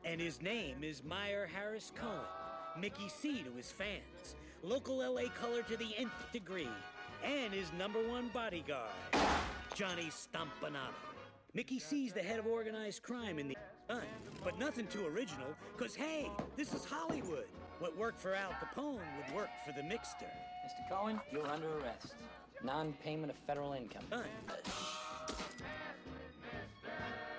And his name is Meyer Harris Cohen, Mickey C to his fans, local LA color to the nth degree, and his #1 bodyguard, Johnny Stompanato. Mickey C's the head of organized crime in the but nothing too original, cause hey, this is Hollywood. What worked for Al Capone would work for the Mixter. Mr. Cohen, you're under arrest. Non-payment of federal income.